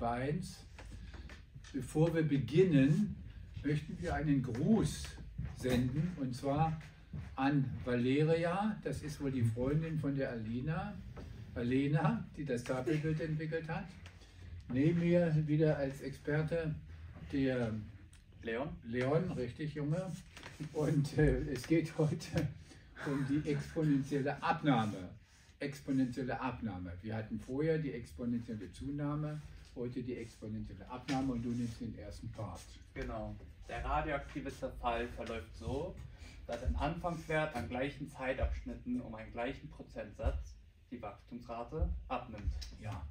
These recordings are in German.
K1. Bevor wir beginnen, möchten wir einen Gruß senden, und zwar an Valeria, das ist wohl die Freundin von der Alena, die das Tafelbild entwickelt hat. Neben mir wieder als Experte der Leon, richtig Junge. Und es geht heute um die exponentielle Abnahme. Wir hatten vorher die exponentielle Zunahme, heute die exponentielle Abnahme, und du nimmst den ersten Part. Genau. Der radioaktive Zerfall verläuft so, dass ein Anfangswert an gleichen Zeitabschnitten um einen gleichen Prozentsatz die Wachstumsrate abnimmt. Ja.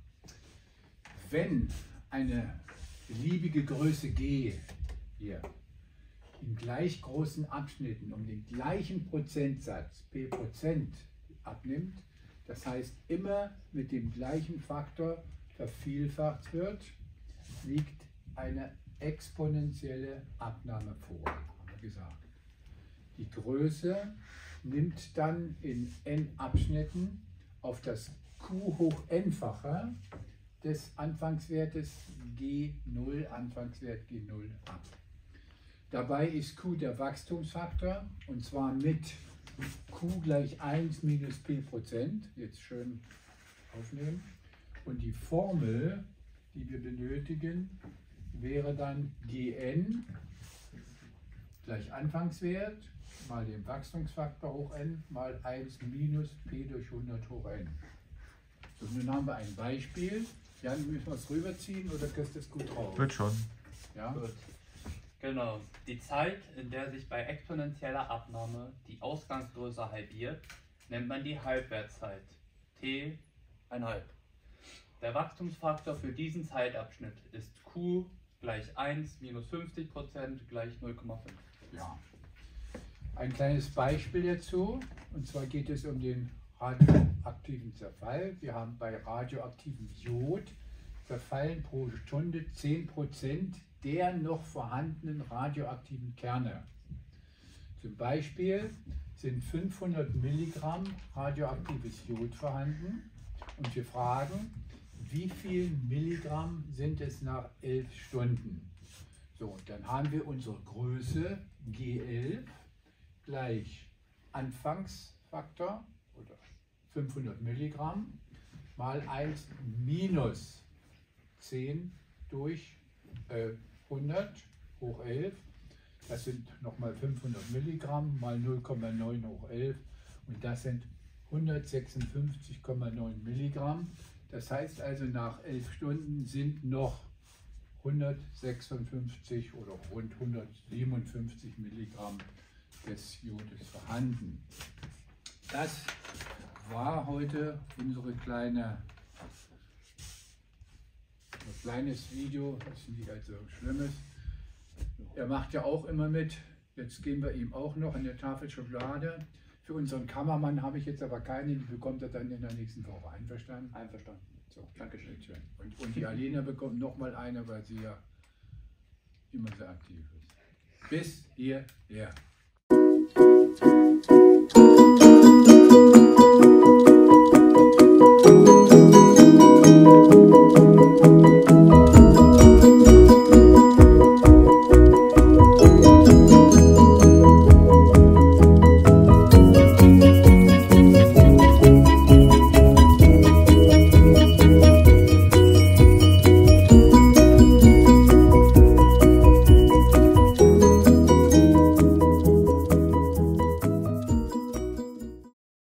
Wenn eine beliebige Größe G hier in gleich großen Abschnitten um den gleichen Prozentsatz p% abnimmt, das heißt immer mit dem gleichen Faktor vervielfacht wird, liegt eine exponentielle Abnahme vor, haben wir gesagt. Die Größe nimmt dann in n Abschnitten auf das q hoch n-fache des Anfangswertes G0, Anfangswert G0 ab. Dabei ist q der Wachstumsfaktor, und zwar mit q gleich 1 minus p%, jetzt schön aufnehmen. Und die Formel, die wir benötigen, wäre dann Gn gleich Anfangswert mal dem Wachstumsfaktor hoch n mal 1 minus p durch 100 hoch n. So, nun haben wir ein Beispiel. Jan, müssen wir es rüberziehen oder kriegst du es gut drauf? Wird schon. Ja? Gut. Genau. Die Zeit, in der sich bei exponentieller Abnahme die Ausgangsgröße halbiert, nennt man die Halbwertszeit, t1/2. Der Wachstumsfaktor für diesen Zeitabschnitt ist q gleich 1 minus 50% gleich 0,5. Ja. Ein kleines Beispiel dazu, und zwar geht es um den radioaktiven Zerfall. Wir haben bei radioaktivem Jod zerfallen pro Stunde 10% der noch vorhandenen radioaktiven Kerne. Zum Beispiel sind 500 Milligramm radioaktives Jod vorhanden, und wir fragen, wie viel Milligramm sind es nach 11 Stunden? So, dann haben wir unsere Größe G11 gleich Anfangsfaktor oder 500 Milligramm mal 1 minus 10 durch 100 hoch 11. Das sind nochmal 500 Milligramm mal 0,9 hoch 11, und das sind 156,9 Milligramm. Das heißt also, nach 11 Stunden sind noch 156 oder rund 157 Milligramm des Jodes vorhanden. Das war heute unser kleines Video, das ist nicht allzu Schlimmes. Er macht ja auch immer mit. Jetzt geben wir ihm auch noch eine Tafel Schokolade. Für unseren Kameramann habe ich jetzt aber keine, die bekommt er dann in der nächsten Woche. Einverstanden? Einverstanden. So, Dankeschön. Und die Alena bekommt nochmal eine, weil sie ja immer sehr aktiv ist. Bis hierher.